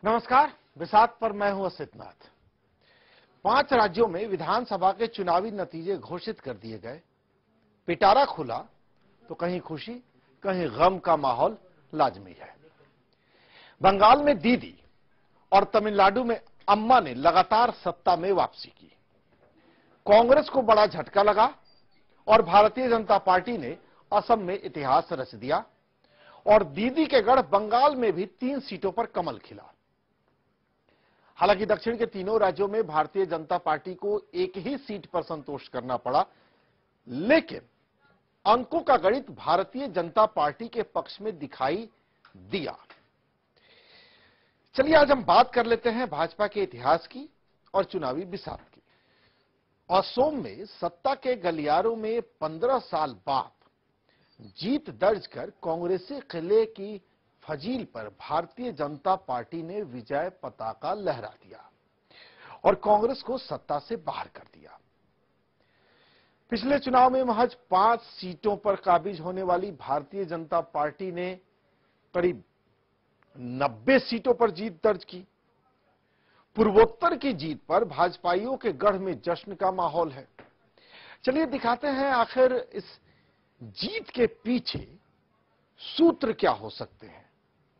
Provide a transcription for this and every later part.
नमस्कार, बिसात पर मैं हूं असित नाथ। 5 राज्यों में विधानसभा के चुनावी नतीजे घोषित कर दिए गए। पिटारा खुला तो कहीं खुशी कहीं गम का माहौल लाजमी है। बंगाल में दीदी और तमिलनाडु में अम्मा ने लगातार सत्ता में वापसी की। कांग्रेस को बड़ा झटका लगा और भारतीय जनता पार्टी ने असम में इतिहास रच दिया और दीदी के गढ़ बंगाल में भी 3 सीटों पर कमल खिला। हालांकि दक्षिण के तीनों राज्यों में भारतीय जनता पार्टी को एक ही सीट पर संतोष करना पड़ा, लेकिन अंकों का गणित भारतीय जनता पार्टी के पक्ष में दिखाई दिया। चलिए आज हम बात कर लेते हैं भाजपा के इतिहास की और चुनावी बिसात की। असम में सत्ता के गलियारों में 15 साल बाद जीत दर्ज कर कांग्रेसी किले की फजील पर भारतीय जनता पार्टी ने विजय पताका लहरा दिया और कांग्रेस को सत्ता से बाहर कर दिया। पिछले चुनाव में महज 5 सीटों पर काबिज होने वाली भारतीय जनता पार्टी ने करीब 90 सीटों पर जीत दर्ज की। पूर्वोत्तर की जीत पर भाजपाइयों के गढ़ में जश्न का माहौल है। चलिए दिखाते हैं आखिर इस जीत के पीछे सूत्र क्या हो सकते हैं।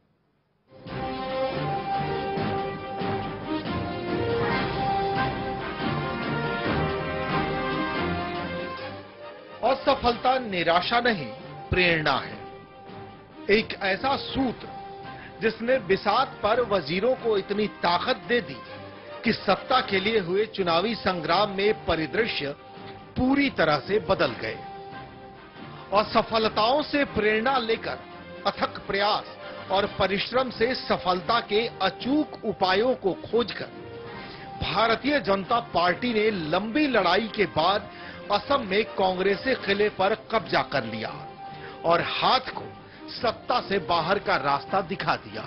असफलता निराशा नहीं, प्रेरणा है। एक ऐसा सूत्र जिसने बिसात पर वजीरों को इतनी ताकत दे दी कि सत्ता के लिए हुए चुनावी संग्राम में परिदृश्य पूरी तरह से बदल गए। असफलताओं से प्रेरणा लेकर अथक प्रयास और परिश्रम से सफलता के अचूक उपायों को खोजकर भारतीय जनता पार्टी ने लंबी लड़ाई के बाद असम में कांग्रेसी किले पर कब्जा कर लिया और हाथ को सत्ता से बाहर का रास्ता दिखा दिया।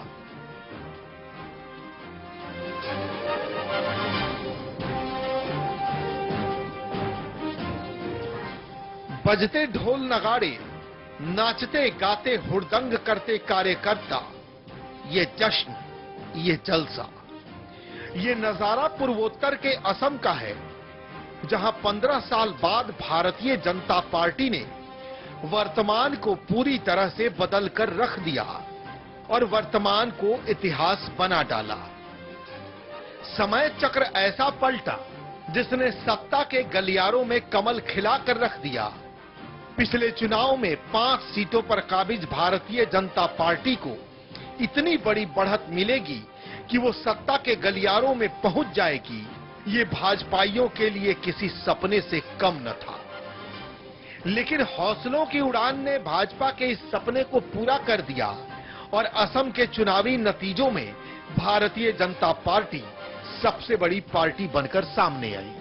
बजते ढोल नगाड़े, नाचते गाते हुड़दंग करते कार्यकर्ता, ये जश्न, ये जलसा, ये नजारा पूर्वोत्तर के असम का है, जहां 15 साल बाद भारतीय जनता पार्टी ने वर्तमान को पूरी तरह से बदलकर रख दिया और वर्तमान को इतिहास बना डाला। समय चक्र ऐसा पलटा जिसने सत्ता के गलियारों में कमल खिलाकर रख दिया। पिछले चुनाव में 5 सीटों पर काबिज भारतीय जनता पार्टी को इतनी बड़ी बढ़त मिलेगी कि वो सत्ता के गलियारों में पहुंच जाएगी, ये भाजपाइयों के लिए किसी सपने से कम न था। लेकिन हौसलों की उड़ान ने भाजपा के इस सपने को पूरा कर दिया और असम के चुनावी नतीजों में भारतीय जनता पार्टी सबसे बड़ी पार्टी बनकर सामने आई।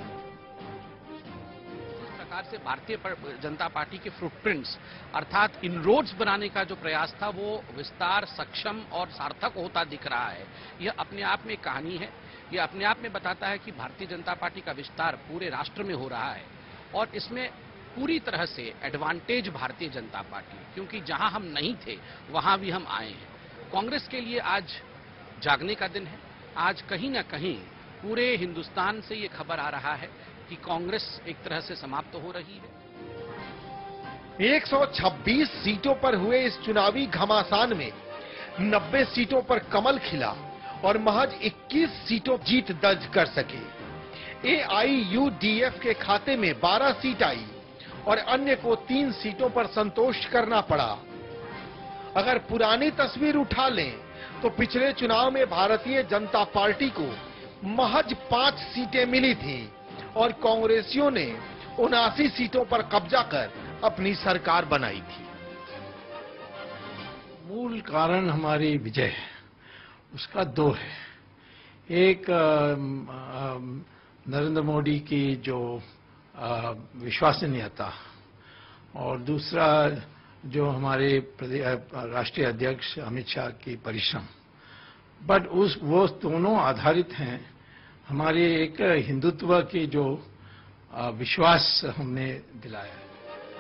इस प्रकार से भारतीय जनता पार्टी के फुटप्रिंट्स अर्थात इनरोड्स बनाने का जो प्रयास था वो विस्तार, सक्षम और सार्थक होता दिख रहा है। यह अपने आप में कहानी है। यह अपने आप में बताता है कि भारतीय जनता पार्टी का विस्तार पूरे राष्ट्र में हो रहा है और इसमें पूरी तरह से एडवांटेज भारतीय जनता पार्टी, क्योंकि जहां हम नहीं थे वहां भी हम आए हैं। कांग्रेस के लिए आज जागने का दिन है। आज कहीं ना कहीं पूरे हिंदुस्तान से ये खबर आ रहा है कि कांग्रेस एक तरह से समाप्त हो रही है। 126 सीटों पर हुए इस चुनावी घमासान में 90 सीटों पर कमल खिला और महज 21 सीटों जीत दर्ज कर सके। AIUDF के खाते में 12 सीट आई और अन्य को 3 सीटों पर संतोष करना पड़ा। अगर पुरानी तस्वीर उठा लें तो पिछले चुनाव में भारतीय जनता पार्टी को महज 5 सीटें मिली थी और कांग्रेसियों ने 79 सीटों पर कब्जा कर अपनी सरकार बनाई थी। मूल कारण हमारी विजय है, उसका 2 है। एक नरेंद्र मोदी की जो विश्वसनीयता और दूसरा जो हमारे राष्ट्रीय अध्यक्ष अमित शाह की परिश्रम। बट वो दोनों आधारित हैं हमारे एक हिंदुत्व की जो विश्वास हमने दिलाया है।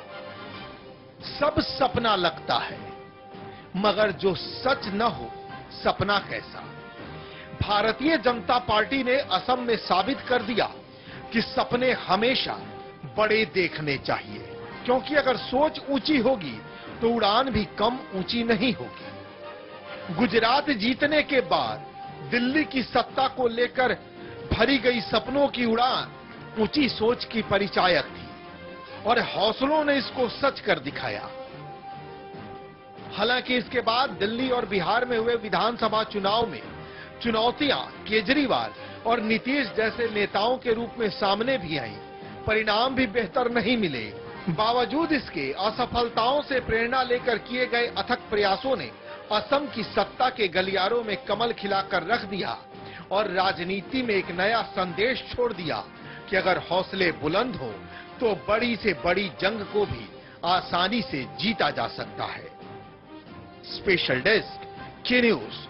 सब सपना लगता है, मगर जो सच न हो सपना कैसा। भारतीय जनता पार्टी ने असम में साबित कर दिया कि सपने हमेशा बड़े देखने चाहिए, क्योंकि अगर सोच ऊंची होगी तो उड़ान भी कम ऊंची नहीं होगी। गुजरात जीतने के बाद दिल्ली की सत्ता को लेकर भरी गई सपनों की उड़ान ऊंची सोच की परिचायक थी और हौसलों ने इसको सच कर दिखाया। हालांकि इसके बाद दिल्ली और बिहार में हुए विधानसभा चुनाव में चुनौतियां केजरीवाल और नीतीश जैसे नेताओं के रूप में सामने भी आईं, परिणाम भी बेहतर नहीं मिले। बावजूद इसके असफलताओं से प्रेरणा लेकर किए गए अथक प्रयासों ने असम की सत्ता के गलियारों में कमल खिलाकर रख दिया और राजनीति में एक नया संदेश छोड़ दिया कि अगर हौसले बुलंद हो तो बड़ी से बड़ी जंग को भी आसानी से जीता जा सकता है। स्पेशल डेस्क के न्यूज।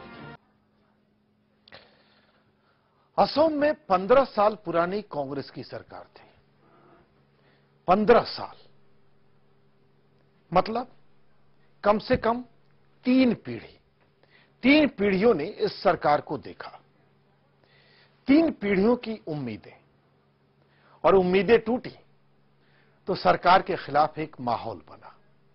असम में 15 साल पुरानी कांग्रेस की सरकार थी। 15 साल मतलब कम से कम 3 पीढ़ियों ने इस सरकार को देखा। 3 पीढ़ियों की उम्मीदें, और उम्मीदें टूटी तो सरकार के खिलाफ एक माहौल बना।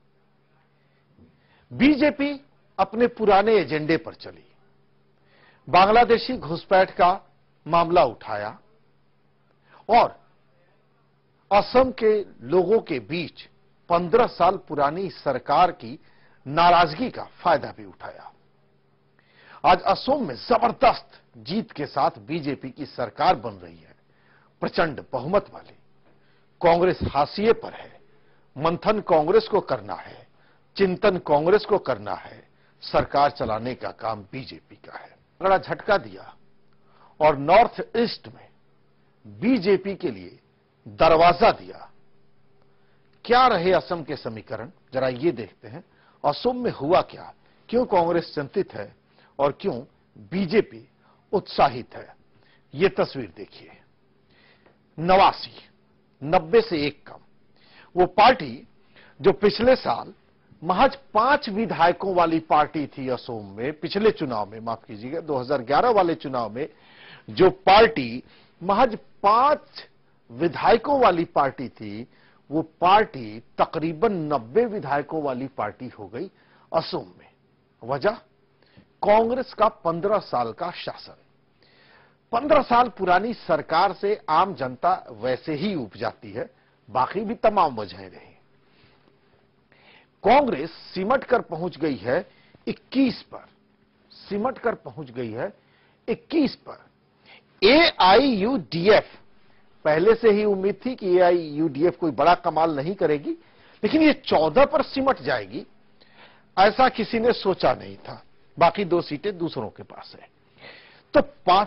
बीजेपी अपने पुराने एजेंडे पर चली, बांग्लादेशी घुसपैठ का मामला उठाया और असम के लोगों के बीच 15 साल पुरानी सरकार की नाराजगी का फायदा भी उठाया। आज असम में जबरदस्त जीत के साथ बीजेपी की सरकार बन रही है, प्रचंड बहुमत वाली। कांग्रेस हाशिए पर है, मंथन कांग्रेस को करना है, चिंतन कांग्रेस को करना है, सरकार चलाने का काम बीजेपी का है। बड़ा झटका दिया और नॉर्थ ईस्ट में बीजेपी के लिए दरवाजा दिया। क्या रहे असम के समीकरण, जरा ये देखते हैं। असम में हुआ क्या, क्यों कांग्रेस चिंतित है और क्यों बीजेपी उत्साहित है। ये तस्वीर देखिए। 89, 90 से एक कम। वो पार्टी जो पिछले साल महज 5 विधायकों वाली पार्टी थी असम में, पिछले चुनाव में, माफ कीजिएगा 2011 वाले चुनाव में जो पार्टी महज 5 विधायकों वाली पार्टी थी, वो पार्टी तकरीबन 90 विधायकों वाली पार्टी हो गई असम में। वजह कांग्रेस का 15 साल का शासन। 15 साल पुरानी सरकार से आम जनता वैसे ही उब जाती है, बाकी भी तमाम वजहें रही। कांग्रेस सिमट कर पहुंच गई है 21 पर, सिमट कर पहुंच गई है 21 पर। AIUDF, पहले से ही उम्मीद थी कि AIUDF कोई बड़ा कमाल नहीं करेगी, लेकिन ये 14 पर सिमट जाएगी ऐसा किसी ने सोचा नहीं था। बाकी 2 सीटें दूसरों के पास है। तो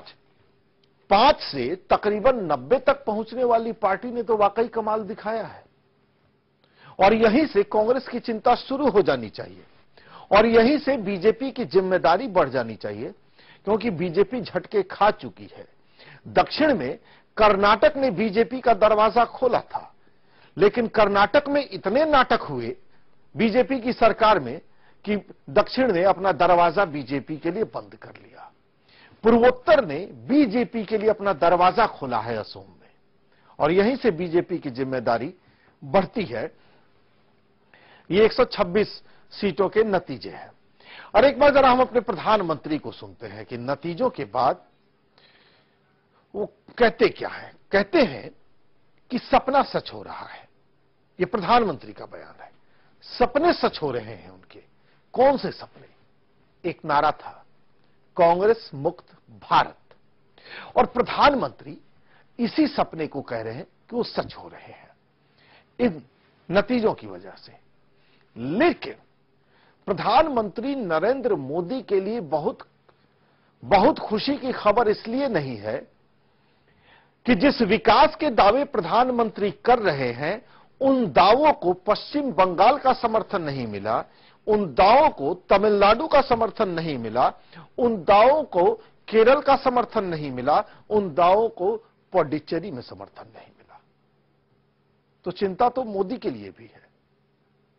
5 से तकरीबन 90 तक पहुंचने वाली पार्टी ने तो वाकई कमाल दिखाया है और यहीं से कांग्रेस की चिंता शुरू हो जानी चाहिए और यहीं से बीजेपी की जिम्मेदारी बढ़ जानी चाहिए, क्योंकि बीजेपी झटके खा चुकी है। दक्षिण में कर्नाटक ने बीजेपी का दरवाजा खोला था, लेकिन कर्नाटक में इतने नाटक हुए बीजेपी की सरकार में कि दक्षिण ने अपना दरवाजा बीजेपी के लिए बंद कर लिया। पूर्वोत्तर ने बीजेपी के लिए अपना दरवाजा खोला है असम में और यहीं से बीजेपी की जिम्मेदारी बढ़ती है। ये 126 सीटों के नतीजे हैं। और एक बार जरा हम अपने प्रधानमंत्री को सुनते हैं कि नतीजों के बाद वो कहते क्या है। कहते हैं कि सपना सच हो रहा है। ये प्रधानमंत्री का बयान है। सपने सच हो रहे हैं उनके। कौन से सपने? एक नारा था, कांग्रेस मुक्त भारत, और प्रधानमंत्री इसी सपने को कह रहे हैं कि वो सच हो रहे हैं इन नतीजों की वजह से। लेकिन प्रधानमंत्री नरेंद्र मोदी के लिए बहुत खुशी की खबर इसलिए नहीं है कि जिस विकास के दावे प्रधानमंत्री कर रहे हैं उन दावों को पश्चिम बंगाल का समर्थन नहीं मिला, उन दावों को तमिलनाडु का समर्थन नहीं मिला, उन दावों को केरल का समर्थन नहीं मिला, उन दावों को पुडुचेरी में समर्थन नहीं मिला। तो चिंता तो मोदी के लिए भी है,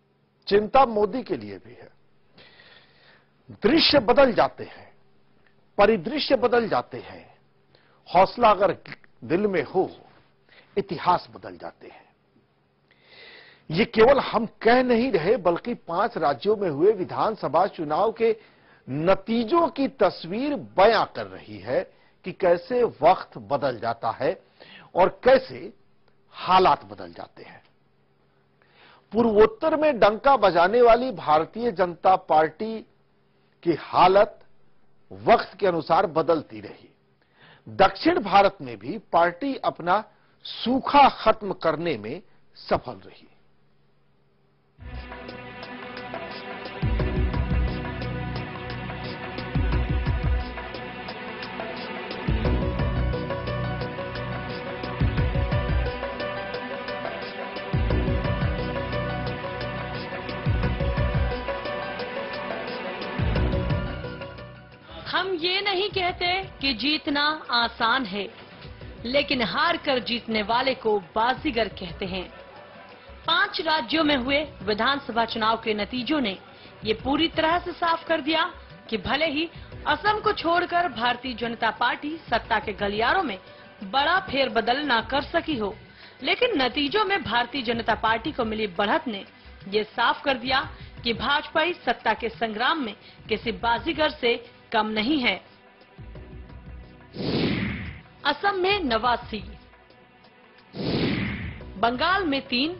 चिंता मोदी के लिए भी है। दृश्य बदल जाते हैं परिदृश्य बदल जाते हैं। हौसला अगर दिल में हो, इतिहास बदल जाते हैं। ये केवल हम कह नहीं रहे, बल्कि 5 राज्यों में हुए विधानसभा चुनाव के नतीजों की तस्वीर बयां कर रही है कि कैसे वक्त बदल जाता है और कैसे हालात बदल जाते हैं। पूर्वोत्तर में डंका बजाने वाली भारतीय जनता पार्टी की हालत वक्त के अनुसार बदलती रही। दक्षिण भारत में भी पार्टी अपना सूखा खत्म करने में सफल रही। हम ये नहीं कहते कि जीतना आसान है, लेकिन हार कर जीतने वाले को बाजीगर कहते हैं। 5 राज्यों में हुए विधानसभा चुनाव के नतीजों ने ये पूरी तरह से साफ कर दिया कि भले ही असम को छोड़कर भारतीय जनता पार्टी सत्ता के गलियारों में बड़ा फेरबदल न कर सकी हो, लेकिन नतीजों में भारतीय जनता पार्टी को मिली बढ़त ने ये साफ कर दिया कि भाजपा सत्ता के संग्राम में किसी बाजीगर से कम नहीं है। असम में 89, बंगाल में 3,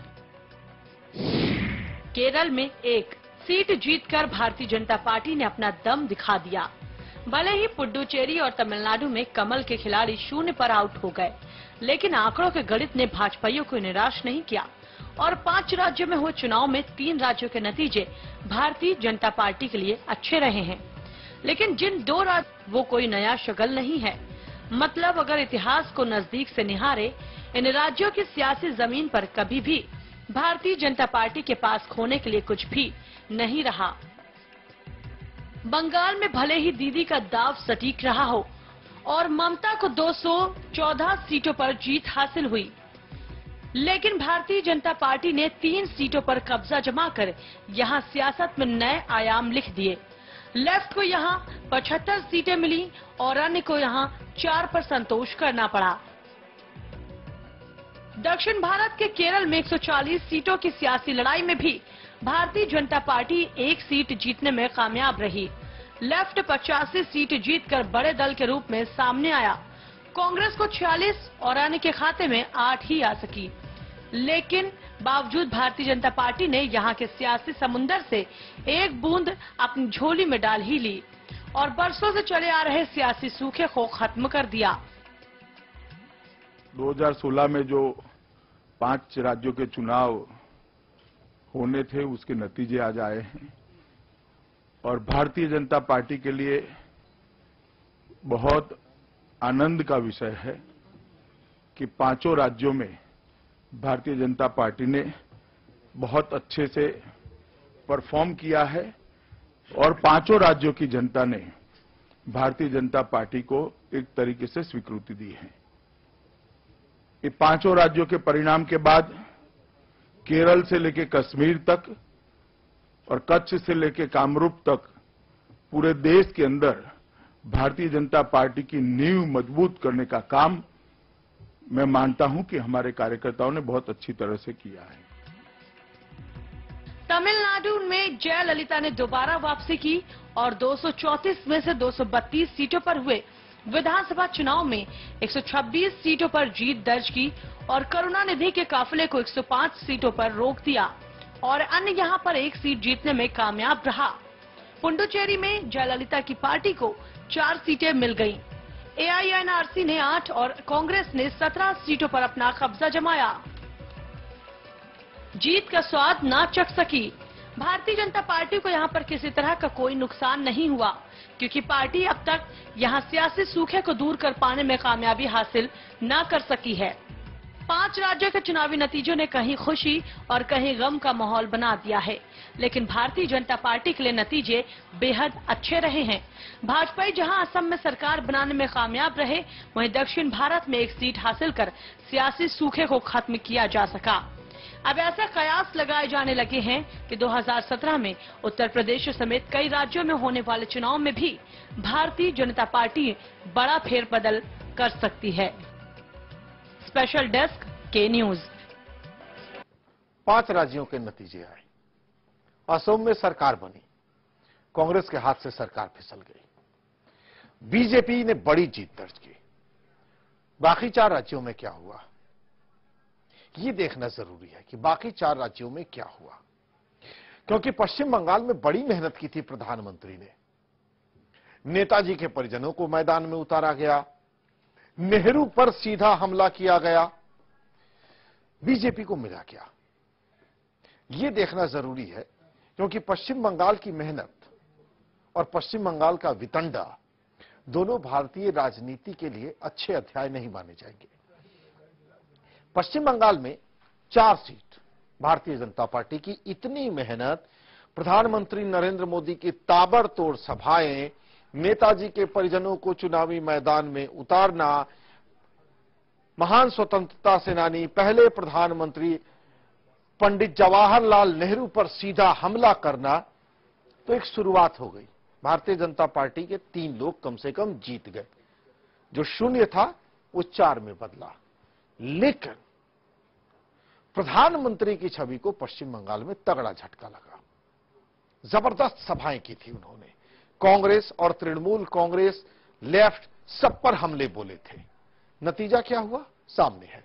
केरल में 1 सीट जीतकर भारतीय जनता पार्टी ने अपना दम दिखा दिया। भले ही पुडुचेरी और तमिलनाडु में कमल के खिलाड़ी 0 पर आउट हो गए, लेकिन आंकड़ों के गणित ने भाजपाइयों को निराश नहीं किया और 5 राज्यों में हुए चुनाव में 3 राज्यों के नतीजे भारतीय जनता पार्टी के लिए अच्छे रहे हैं। लेकिन जिन 2 राज्य वो कोई नया शगल नहीं है। मतलब अगर इतिहास को नजदीक से निहारे, इन राज्यों की सियासी जमीन पर कभी भी भारतीय जनता पार्टी के पास खोने के लिए कुछ भी नहीं रहा। बंगाल में भले ही दीदी का दाव सटीक रहा हो और ममता को 214 सीटों पर जीत हासिल हुई, लेकिन भारतीय जनता पार्टी ने 3 सीटों पर कब्जा जमाकर यहां सियासत में नए आयाम लिख दिए। लेफ्ट को यहां 75 सीटें मिली और अन्य को यहां 4 पर संतोष करना पड़ा। दक्षिण भारत के केरल में 140 सीटों की सियासी लड़ाई में भी भारतीय जनता पार्टी 1 सीट जीतने में कामयाब रही। लेफ्ट 85 सीट जीतकर बड़े दल के रूप में सामने आया। कांग्रेस को 46 और अन्य के खाते में 8 ही आ सकी, लेकिन बावजूद भारतीय जनता पार्टी ने यहां के सियासी समुंदर से एक बूंद अपनी झोली में डाल ही ली और बरसों से चले आ रहे सियासी सूखे को खत्म कर दिया। 2016 में जो 5 राज्यों के चुनाव होने थे, उसके नतीजे आज आए हैं और भारतीय जनता पार्टी के लिए बहुत आनंद का विषय है कि 5 राज्यों में भारतीय जनता पार्टी ने बहुत अच्छे से परफॉर्म किया है और 5 राज्यों की जनता ने भारतीय जनता पार्टी को एक तरीके से स्वीकृति दी है। ये 5 राज्यों के परिणाम के बाद केरल से लेकर कश्मीर तक और कच्छ से लेकर कामरूप तक पूरे देश के अंदर भारतीय जनता पार्टी की नींव मजबूत करने का काम मैं मानता हूं कि हमारे कार्यकर्ताओं ने बहुत अच्छी तरह से किया है। तमिलनाडु में जयललिता ने दोबारा वापसी की और 234 में से 232 सीटों पर हुए विधानसभा चुनाव में 126 सीटों पर जीत दर्ज की और करुणानिधि के काफिले को 105 सीटों पर रोक दिया और अन्य यहां पर 1 सीट जीतने में कामयाब रहा। पुडुचेरी में जयललिता की पार्टी को 4 सीटें मिल गईं। एआईएनआरसी ने 8 और कांग्रेस ने 17 सीटों पर अपना कब्जा जमाया। जीत का स्वाद ना चख सकी। भारतीय जनता पार्टी को यहां पर किसी तरह का कोई नुकसान नहीं हुआ, क्योंकि पार्टी अब तक यहां सियासी सूखे को दूर कर पाने में कामयाबी हासिल न कर सकी है। 5 राज्यों के चुनावी नतीजों ने कहीं खुशी और कहीं गम का माहौल बना दिया है, लेकिन भारतीय जनता पार्टी के लिए नतीजे बेहद अच्छे रहे हैं। भाजपा जहां असम में सरकार बनाने में कामयाब रहे, वहीं दक्षिण भारत में 1 सीट हासिल कर सियासी सूखे को खत्म किया जा सका। अब ऐसे कयास लगाए जाने लगे हैं कि 2017 में उत्तर प्रदेश समेत कई राज्यों में होने वाले चुनाव में भी भारतीय जनता पार्टी बड़ा फेरबदल कर सकती है। स्पेशल डेस्क के न्यूज। 5 राज्यों के नतीजे आए। असम में सरकार बनी, कांग्रेस के हाथ से सरकार फिसल गई। बीजेपी ने बड़ी जीत दर्ज की। बाकी 4 राज्यों में क्या हुआ, यह देखना जरूरी है कि बाकी 4 राज्यों में क्या हुआ, क्योंकि पश्चिम बंगाल में बड़ी मेहनत की थी प्रधानमंत्री ने। नेताजी के परिजनों को मैदान में उतारा गया, नेहरू पर सीधा हमला किया गया, बीजेपी को मिला क्या, यह देखना जरूरी है, क्योंकि पश्चिम बंगाल की मेहनत और पश्चिम बंगाल का वितंडा दोनों भारतीय राजनीति के लिए अच्छे अध्याय नहीं माने जाएंगे। पश्चिम बंगाल में 4 सीट भारतीय जनता पार्टी की इतनी मेहनत, प्रधानमंत्री नरेंद्र मोदी की ताबड़तोड़ सभाएं, नेताजी के परिजनों को चुनावी मैदान में उतारना, महान स्वतंत्रता सेनानी पहले प्रधानमंत्री पंडित जवाहरलाल नेहरू पर सीधा हमला करना, तो एक शुरुआत हो गई। भारतीय जनता पार्टी के 3 लोग कम से कम जीत गए। जो 0 था वो 4 में बदला। लेकिन प्रधानमंत्री की छवि को पश्चिम बंगाल में तगड़ा झटका लगा। जबरदस्त सभाएं की थी उन्होंने। कांग्रेस और तृणमूल कांग्रेस, लेफ्ट, सब पर हमले बोले थे। नतीजा क्या हुआ सामने है।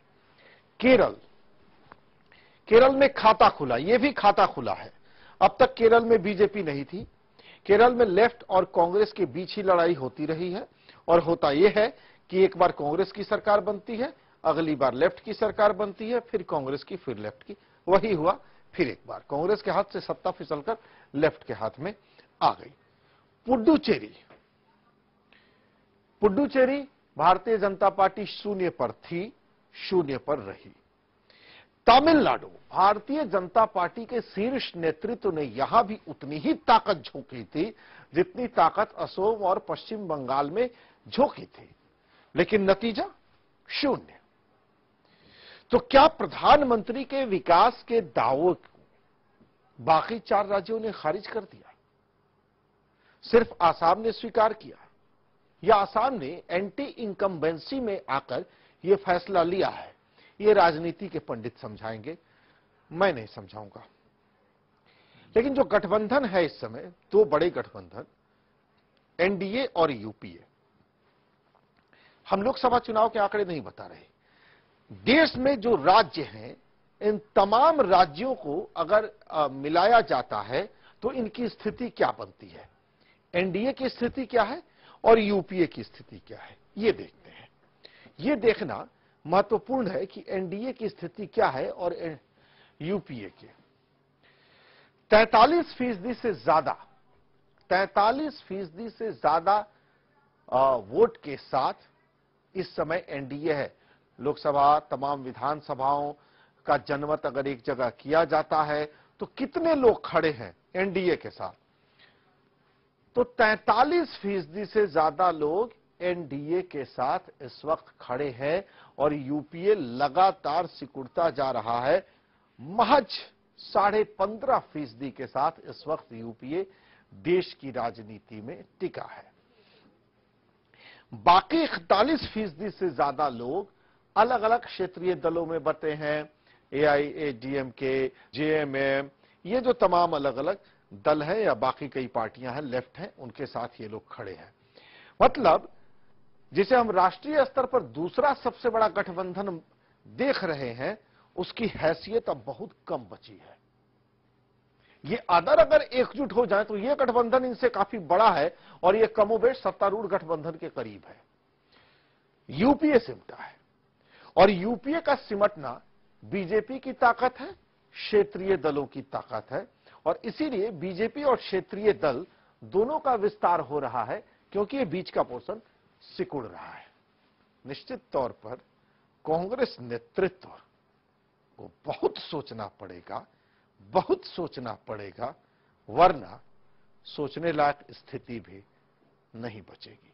केरल में खाता खुला, यह भी खाता खुला है। अब तक केरल में बीजेपी नहीं थी। केरल में लेफ्ट और कांग्रेस के बीच ही लड़ाई होती रही है, और होता यह है कि एक बार कांग्रेस की सरकार बनती है, अगली बार लेफ्ट की सरकार बनती है, फिर कांग्रेस की, फिर लेफ्ट की। वही हुआ। फिर एक बार कांग्रेस के हाथ से सत्ता फिसलकर लेफ्ट के हाथ में आ गई। पुडुचेरी भारतीय जनता पार्टी 0 पर थी, 0 पर रही। तमिलनाडु भारतीय जनता पार्टी के शीर्ष नेतृत्व ने यहां भी उतनी ही ताकत झोंकी थी जितनी ताकत असम और पश्चिम बंगाल में झोंकी थी, लेकिन नतीजा 0। तो क्या प्रधानमंत्री के विकास के दावों को बाकी 4 राज्यों ने खारिज कर दिया? सिर्फ आसाम ने स्वीकार किया, या आसाम ने एंटी इनकम्बेंसी में आकर यह फैसला लिया है? ये राजनीति के पंडित समझाएंगे, मैं नहीं समझाऊंगा। लेकिन जो गठबंधन है इस समय, 2 बड़े गठबंधन, एनडीए और यूपीए, हम लोकसभा चुनाव के आंकड़े नहीं बता रहे। देश में जो राज्य हैं, इन तमाम राज्यों को अगर मिलाया जाता है तो इनकी स्थिति क्या बनती है, एनडीए की स्थिति क्या है और यूपीए की स्थिति क्या है, ये देखते हैं। ये देखना महत्वपूर्ण है कि एनडीए की स्थिति क्या है और यूपीए की। 43% से ज्यादा वोट के साथ इस समय एनडीए है। लोकसभा, तमाम विधानसभाओं का जनमत अगर एक जगह किया जाता है तो कितने लोग खड़े हैं एनडीए के साथ? तो 43% से ज्यादा लोग एनडीए के साथ इस वक्त खड़े हैं, और यूपीए लगातार सिकुड़ता जा रहा है। महज 15.5% के साथ इस वक्त यूपीए देश की राजनीति में टिका है। बाकी 41% से ज्यादा लोग अलग अलग क्षेत्रीय दलों में बटे हैं। एआईएडीएमके, जेएमएम, ये जो तमाम अलग अलग दल है या बाकी कई पार्टियां हैं, लेफ्ट हैं, उनके साथ ये लोग खड़े हैं। मतलब जिसे हम राष्ट्रीय स्तर पर दूसरा सबसे बड़ा गठबंधन देख रहे हैं, उसकी हैसियत अब बहुत कम बची है। ये अगर एकजुट हो जाए तो ये गठबंधन इनसे काफी बड़ा है, और ये कमोबेश सत्तारूढ़ गठबंधन के करीब है। यूपीए सिमटा है, और यूपीए का सिमटना बीजेपी की ताकत है, क्षेत्रीय दलों की ताकत है, और इसीलिए बीजेपी और क्षेत्रीय दल दोनों का विस्तार हो रहा है, क्योंकि ये बीच का पोर्शन सिकुड़ रहा है। निश्चित तौर पर कांग्रेस नेतृत्व को बहुत सोचना पड़ेगा, वरना सोचने लायक स्थिति भी नहीं बचेगी।